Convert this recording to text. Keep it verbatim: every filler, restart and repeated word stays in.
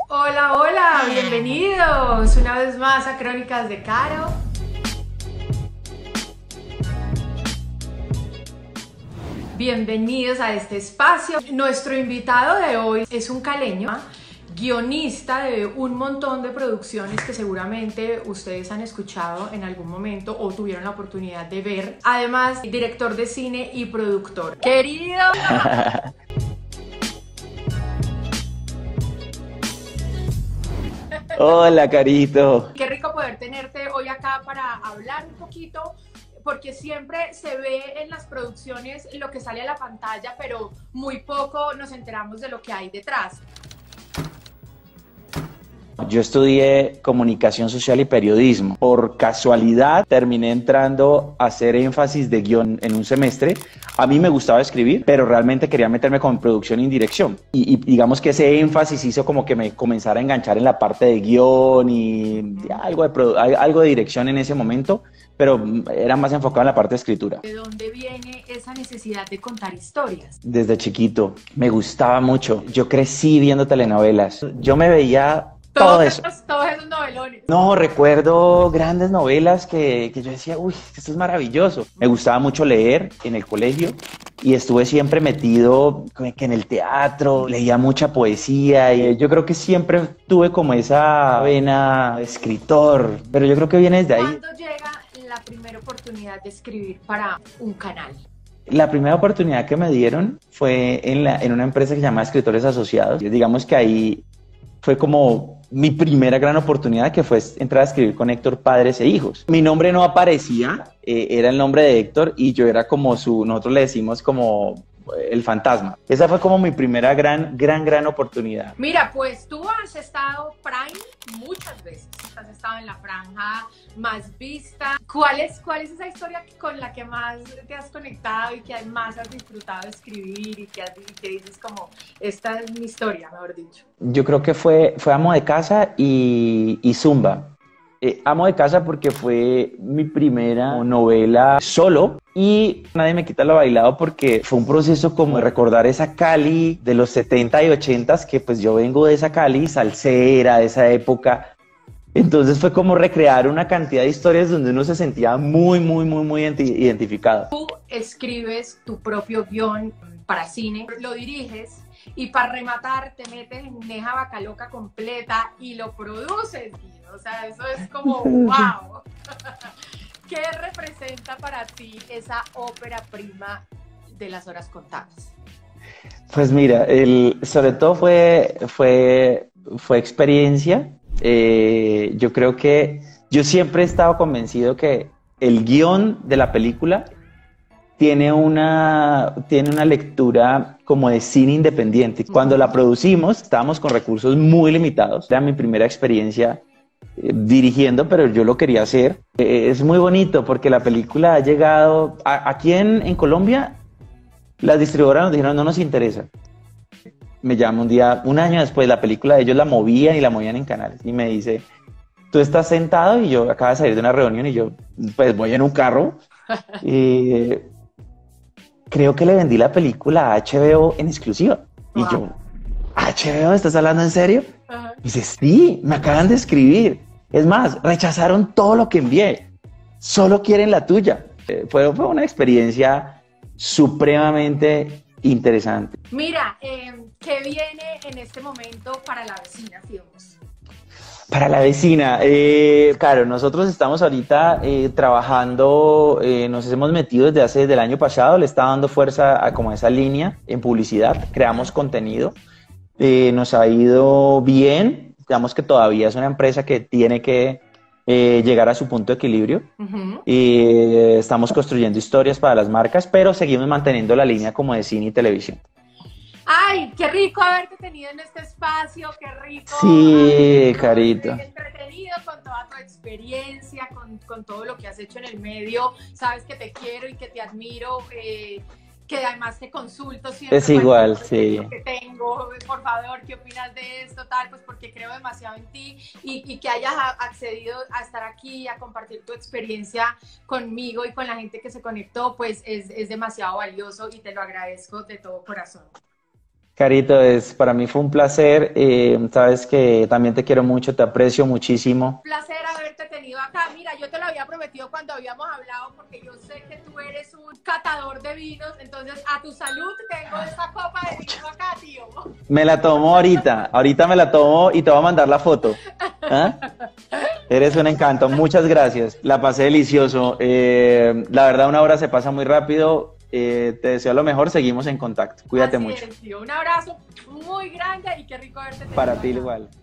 Hola, hola, bienvenidos una vez más a Crónicas de Caro. Bienvenidos a este espacio. Nuestro invitado de hoy es un caleño, guionista de un montón de producciones que seguramente ustedes han escuchado en algún momento o tuvieron la oportunidad de ver. Además, director de cine y productor. Querido. Hola, Carito. Qué rico poder tenerte hoy acá para hablar un poquito, porque siempre se ve en las producciones lo que sale a la pantalla, pero muy poco nos enteramos de lo que hay detrás. Yo estudié comunicación social y periodismo. Por casualidad terminé entrando a hacer énfasis de guión en un semestre. A mí me gustaba escribir, pero realmente quería meterme con producción y dirección. Y, y digamos que ese énfasis hizo como que me comenzara a enganchar en la parte de guión y algo de, algo de dirección en ese momento, pero era más enfocado en la parte de escritura. ¿De dónde viene esa necesidad de contar historias? Desde chiquito me gustaba mucho. Yo crecí viendo telenovelas. Yo me veía todo Todos eso. esos, todos esos novelones. No, recuerdo grandes novelas que, que yo decía, uy, esto es maravilloso. Me gustaba mucho leer en el colegio y estuve siempre metido que en el teatro, leía mucha poesía y yo creo que siempre tuve como esa vena de escritor, pero yo creo que viene desde ahí. ¿Cuándo llega la primera oportunidad de escribir para un canal? La primera oportunidad que me dieron fue en, la, en una empresa que se llama Escritores Asociados. Digamos que ahí fue como mi primera gran oportunidad, que fue entrar a escribir con Héctor Padres e Hijos. Mi nombre no aparecía, eh, era el nombre de Héctor y yo era como su, nosotros le decimos como el fantasma. Esa fue como mi primera gran, gran, gran oportunidad. Mira, pues tú has estado Prime muchas veces, has estado en la franja más vista. ¿Cuál es, cuál es esa historia con la que más te has conectado y que más has disfrutado de escribir y que, has, y que dices como, esta es mi historia, mejor dicho? Yo creo que fue, fue Amo de Casa y, y Zumba. Eh, Amo de Casa porque fue mi primera novela solo y Nadie me quita lo bailado porque fue un proceso como de recordar esa Cali de los setenta y ochenta, que pues yo vengo de esa Cali salsera, de esa época. Entonces fue como recrear una cantidad de historias donde uno se sentía muy, muy, muy, muy identificado. Tú escribes tu propio guión para cine, lo diriges y para rematar te metes en Neja Bacaloca completa y lo produces. O sea, eso es como wow. ¿Qué representa para ti esa ópera prima de Las Horas Contadas? Pues mira, el, sobre todo fue, fue, fue experiencia. Eh, yo creo que yo siempre he estado convencido que el guión de la película tiene una, tiene una lectura como de cine independiente. Cuando la producimos, estábamos con recursos muy limitados. Era mi primera experiencia eh, dirigiendo, pero yo lo quería hacer. Eh, es muy bonito porque la película ha llegado... A, aquí en, en Colombia, las distribuidoras nos dijeron, no nos interesa. Me llama un día, un año después, la película de ellos la movían y la movían en canales. Y me dice, tú estás sentado y yo acabo de salir de una reunión y yo, pues voy en un carro. Y creo que le vendí la película a H B O en exclusiva. Y wow. Yo, ¿H B O? ¿Estás hablando en serio? Uh-huh. Y dice, sí, me acaban de escribir. Es más, rechazaron todo lo que envié. Solo quieren la tuya. Eh, fue, fue una experiencia supremamente interesante. Mira, eh, ¿qué viene en este momento para La Vecina Films? Para La Vecina, eh, claro, nosotros estamos ahorita eh, trabajando, eh, nos hemos metido desde hace desde el año pasado, le está dando fuerza a como esa línea en publicidad, creamos contenido, eh, nos ha ido bien, digamos que todavía es una empresa que tiene que eh, llegar a su punto de equilibrio, uh-huh. y eh, estamos construyendo historias para las marcas, pero seguimos manteniendo la línea como de cine y televisión. ¡Ay, qué rico haberte tenido en este espacio! ¡Qué rico! Sí, Carito. Entretenido con toda tu experiencia, con, con todo lo que has hecho en el medio. Sabes que te quiero y que te admiro, eh, que además te consulto siempre. Es igual, sí. Que tengo, por favor, ¿qué opinas de esto? Tal, pues porque creo demasiado en ti y, y que hayas accedido a estar aquí, a compartir tu experiencia conmigo y con la gente que se conectó, pues es, es demasiado valioso y te lo agradezco de todo corazón. Carito, es, para mí fue un placer. Eh, sabes que también te quiero mucho, te aprecio muchísimo. Un placer haberte tenido acá. Mira, yo te lo había prometido cuando habíamos hablado, porque yo sé que tú eres un catador de vinos. Entonces, a tu salud, tengo esta copa de vino acá, tío. Me la tomo ahorita, ahorita me la tomo y te voy a mandar la foto. ¿Ah? Eres un encanto, muchas gracias. La pasé delicioso. Eh, la verdad, una hora se pasa muy rápido. Eh, te deseo lo mejor, seguimos en contacto. Cuídate Así mucho. es, tío. Un abrazo muy grande y qué rico verte. Para ti igual.